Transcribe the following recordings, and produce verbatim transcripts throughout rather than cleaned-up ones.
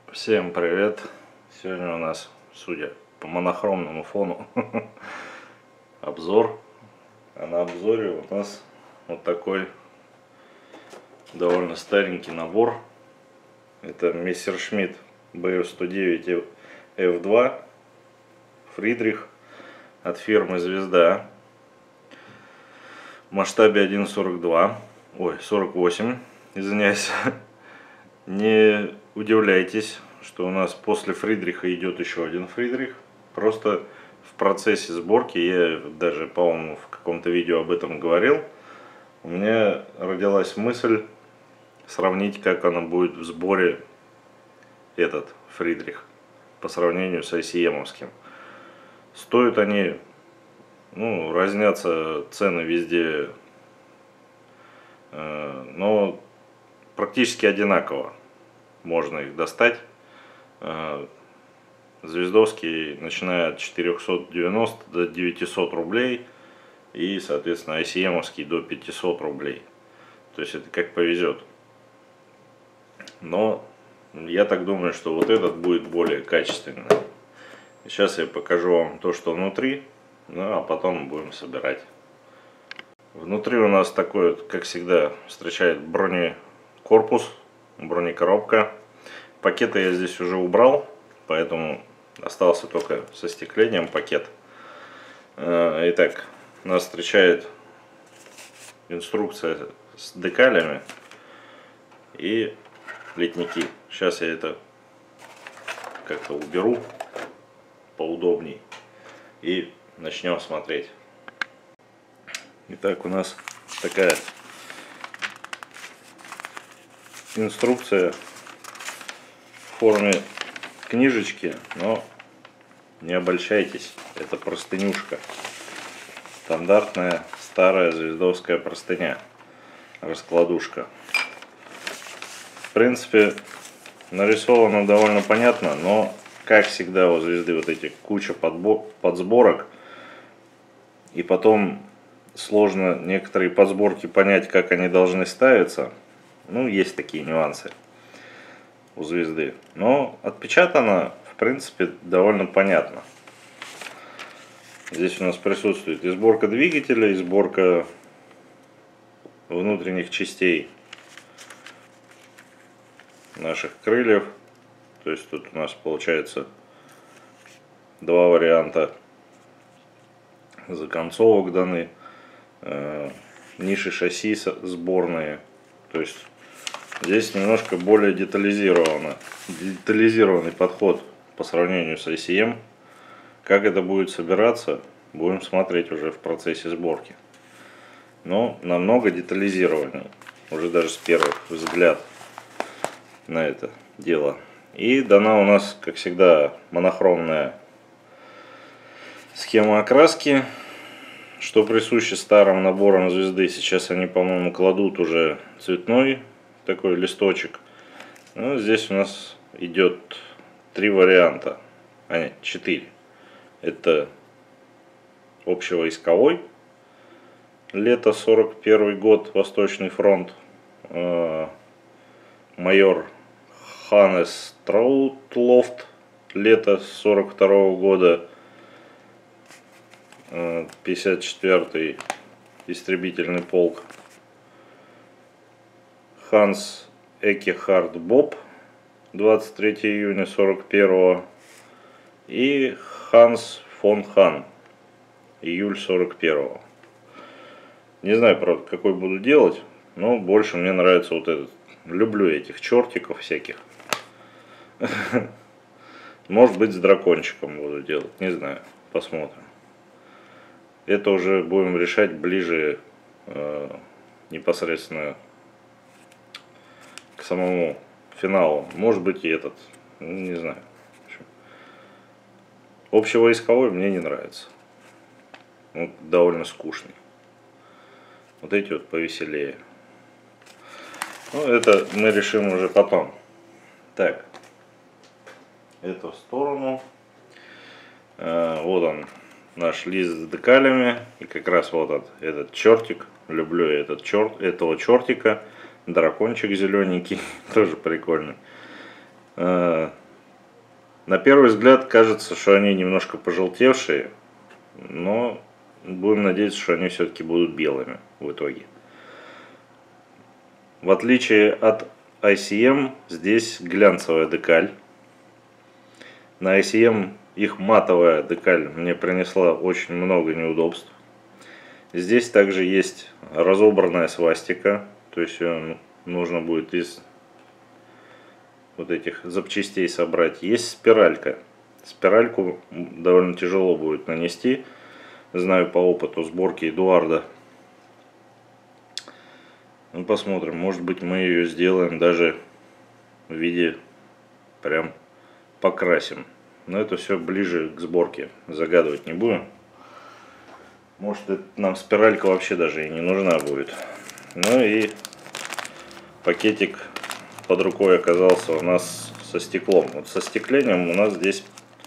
Всем привет! Сегодня у нас, судя по монохромному фону, обзор. А на обзоре у нас вот такой довольно старенький набор. Это Мессершмитт бэ эф сто девять эф два Фридрих от фирмы Звезда в масштабе один сорок два, ой, сорок восемь, извиняюсь. Не удивляйтесь, что у нас после Фридриха идет еще один Фридрих. Просто в процессе сборки, я даже, по-моему, в каком-то видео об этом говорил, у меня родилась мысль сравнить, как она будет в сборе, этот Фридрих, по сравнению с ай си эм-овским. Стоят они, ну, разнятся цены везде, но практически одинаково можно их достать. Звездовский начиная от четырёхсот девяноста до девятисот рублей, и соответственно ай си эм-овский до пятисот рублей. То есть это как повезет. Но я так думаю, что вот этот будет более качественный. Сейчас я покажу вам то, что внутри, ну а потом будем собирать. Внутри у нас такой вот, как всегда, встречает бронекорпус, бронекоробка. Пакеты я здесь уже убрал, поэтому остался только со стеклением пакет. Итак, нас встречает инструкция с декалями и литники. Сейчас я это как-то уберу поудобней и начнем смотреть. Итак, у нас такая инструкция в форме книжечки, но не обольщайтесь, это простынюшка. Стандартная старая звездовская простыня, раскладушка. В принципе, нарисовано довольно понятно, но как всегда у Звезды вот эти куча подсборок, и потом сложно некоторые подсборки понять, как они должны ставиться. Ну, есть такие нюансы у Звезды. Но отпечатано, в принципе, довольно понятно. Здесь у нас присутствует и сборка двигателя, и сборка внутренних частей наших крыльев. То есть тут у нас получается два варианта законцовок даны. Ниши шасси сборные. То есть здесь немножко более детализировано, детализированный подход по сравнению с ай си эм. Как это будет собираться, будем смотреть уже в процессе сборки. Но намного детализированнее, уже даже с первых взгляд на это дело. И дана у нас, как всегда, монохромная схема окраски, что присуще старым наборам Звезды. Сейчас они, по-моему, кладут уже цветной такой листочек. Ну, здесь у нас идет три варианта, а нет, четыре. Это общевойсковой, лето сорок первый год, Восточный фронт, майор Ханнес Траутлофт, лето сорок второго года, пятьдесят четвёртый истребительный полк, Ханс Экехард Боб, двадцать третьего июня сорок первого, и Ханс фон Хан, июль сорок первого. Не знаю, правда, какой буду делать, но больше мне нравится вот этот. Люблю этих чертиков всяких. Может быть, с дракончиком буду делать, не знаю, посмотрим. Это уже будем решать ближе э, непосредственно к самому финалу. Может быть, и этот, не знаю. Общевойсковой мне не нравится. Он довольно скучный. Вот эти вот повеселее. Ну, это мы решим уже потом. Так, эту сторону. Э, вот он, наш лист с декалями. И как раз вот он, этот чертик. Люблю я этот черт, этого чертика. Дракончик зелененький. Тоже прикольный. На первый взгляд кажется, что они немножко пожелтевшие, но будем надеяться, что они все-таки будут белыми в итоге. В отличие от ай си эм, здесь глянцевая декаль. На ай си эм их матовая декаль мне принесла очень много неудобств. Здесь также есть разобранная свастика, то есть ее нужно будет из вот этих запчастей собрать. Есть спиралька. Спиральку довольно тяжело будет нанести, знаю по опыту сборки Эдуарда. Ну, посмотрим, может быть мы ее сделаем даже в виде прям покрасим. Но это все ближе к сборке, загадывать не будем. Может, это нам спиралька вообще даже и не нужна будет. Ну и пакетик под рукой оказался у нас со стеклом. Вот со стеклением у нас здесь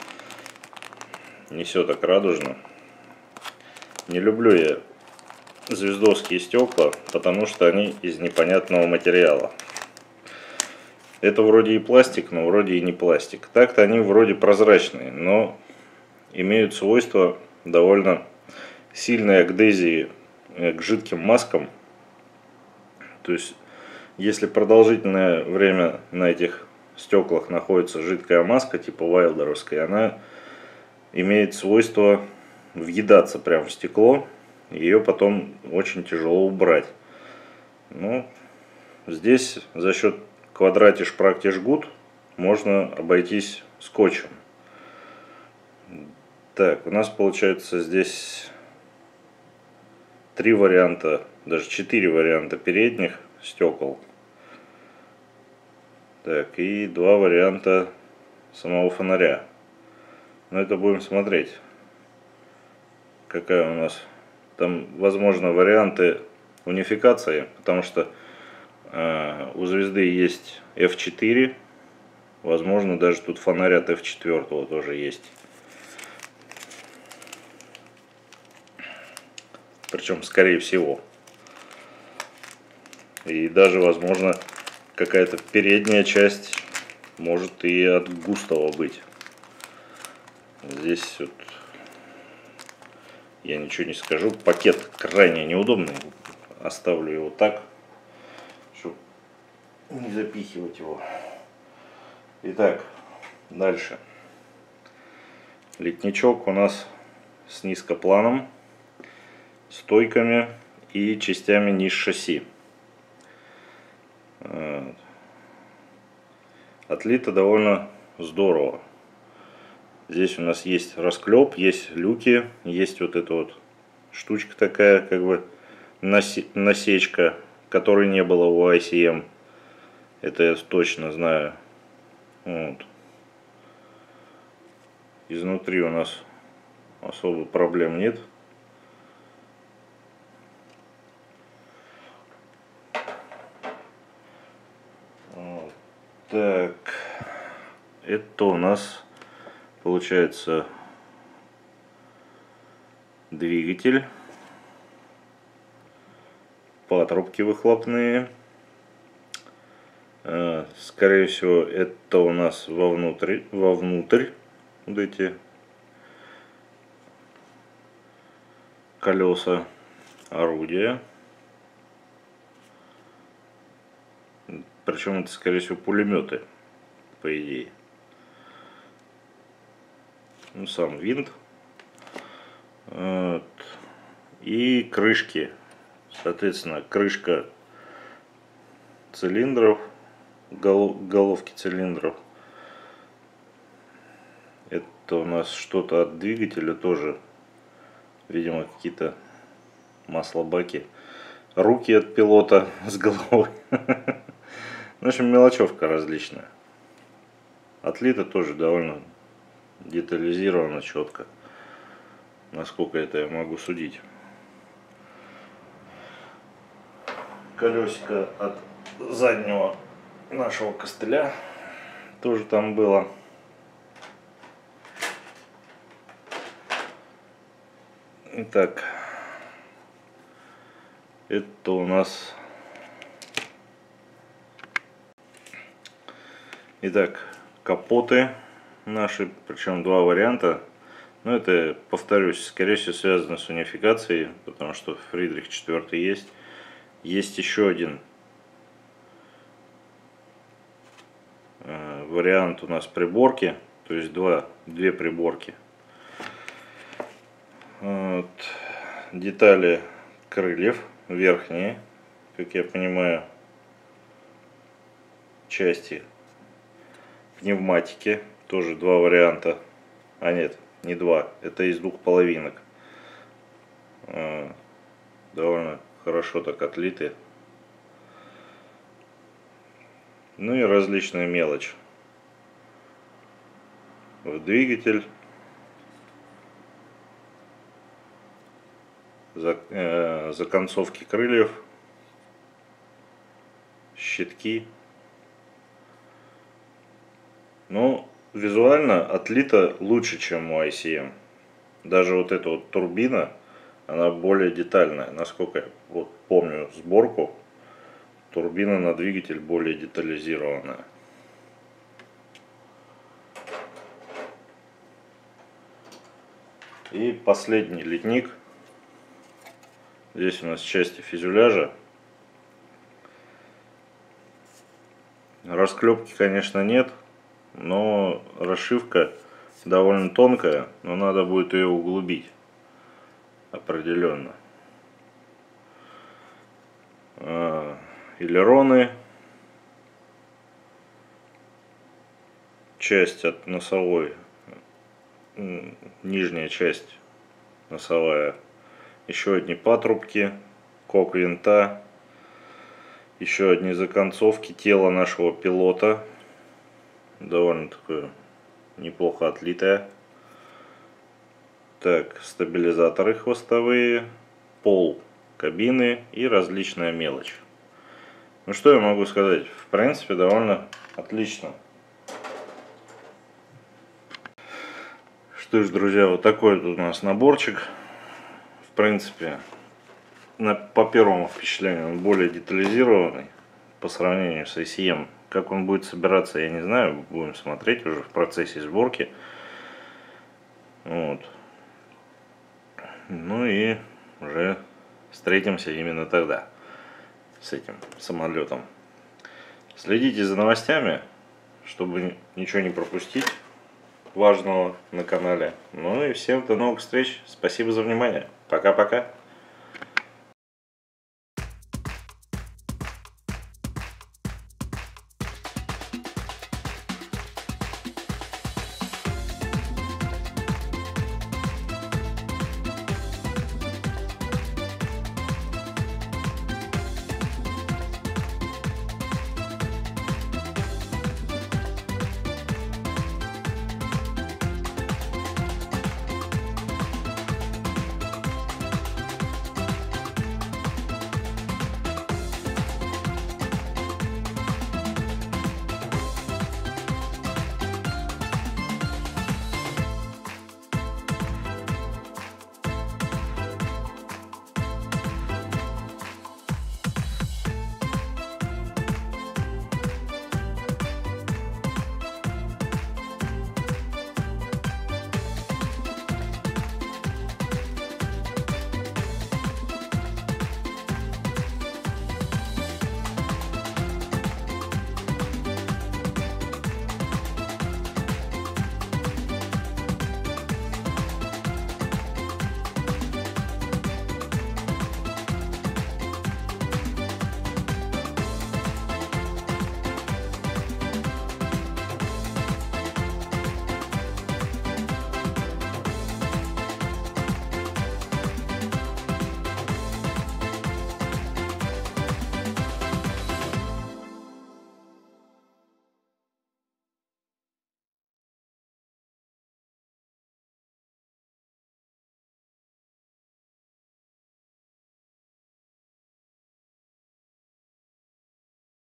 не все так радужно. Не люблю я звездовские стекла, потому что они из непонятного материала. Это вроде и пластик, но вроде и не пластик. Так-то они вроде прозрачные, но имеют свойство довольно сильной адгезии к жидким маскам. То есть, если продолжительное время на этих стеклах находится жидкая маска, типа вайлдеровской, она имеет свойство въедаться прямо в стекло. Ее потом очень тяжело убрать. Ну, здесь за счет квадратиш практиш гуд можно обойтись скотчем. Так, у нас получается здесь три варианта, даже четыре варианта передних стекол. Так, и два варианта самого фонаря. Но это будем смотреть, какая у нас там, возможно, варианты унификации, потому что э, у звезды есть эф четыре, возможно, даже тут фонарь от эф четыре тоже есть. Причем, скорее всего. И даже, возможно, какая-то передняя часть может и от Густава быть. Здесь вот я ничего не скажу. Пакет крайне неудобный. Оставлю его так, чтобы не запихивать его. Итак, дальше. Литничок у нас с низкопланом, стойками и частями низ шасси. Отлито довольно здорово. Здесь у нас есть расклеп, есть люки, есть вот эта вот штучка такая, как бы насечка, которой не было у ай си эм. Это я точно знаю. Вот. Изнутри у нас особо проблем нет. Вот. Так, это у нас получается двигатель, патрубки выхлопные. Скорее всего, это у нас вовнутрь, вовнутрь вот эти колеса орудия. Причем это, скорее всего, пулеметы, по идее. Ну, сам винт. Вот. И крышки. Соответственно, крышка цилиндров, голов, головки цилиндров. Это у нас что-то от двигателя тоже. Видимо, какие-то маслобаки. Руки от пилота с головой. В общем, мелочевка различная. Отлито тоже довольно детализировано, четко. Насколько это я могу судить. Колесико от заднего нашего костыля тоже там было. Итак, это у нас... Итак, капоты наши, причем два варианта. Но это, повторюсь, скорее всего связано с унификацией, потому что Фридрих четыре есть. Есть еще один э, вариант у нас приборки, то есть два, две приборки. Вот. Детали крыльев верхние, как я понимаю, части пневматики, тоже два варианта. А нет, не два, это из двух половинок. Довольно хорошо так отлиты. Ну и различная мелочь в двигатель, за, э, законцовки крыльев, щитки. Ну, визуально отлито лучше, чем у ай си эм. Даже вот эта вот турбина, она более детальная. Насколько я вот помню сборку, турбина на двигатель более детализированная. И последний литник. Здесь у нас части фюзеляжа. Расклепки, конечно, нет, но расшивка довольно тонкая, но надо будет ее углубить определенно. Элероны, часть от носовой, нижняя часть носовая, еще одни патрубки, кок винта, еще одни законцовки тела нашего пилота, довольно такое неплохо отлитое. Так, стабилизаторы хвостовые, пол кабины и различная мелочь. Ну что я могу сказать? В принципе, довольно отлично. Что ж, друзья, вот такой вот у нас наборчик. В принципе, на, по первому впечатлению он более детализированный по сравнению с ай си эм. Как он будет собираться, я не знаю. Будем смотреть уже в процессе сборки. Вот. Ну и уже встретимся именно тогда с этим самолетом. Следите за новостями, чтобы ничего не пропустить важного на канале. Ну и всем до новых встреч. Спасибо за внимание. Пока-пока.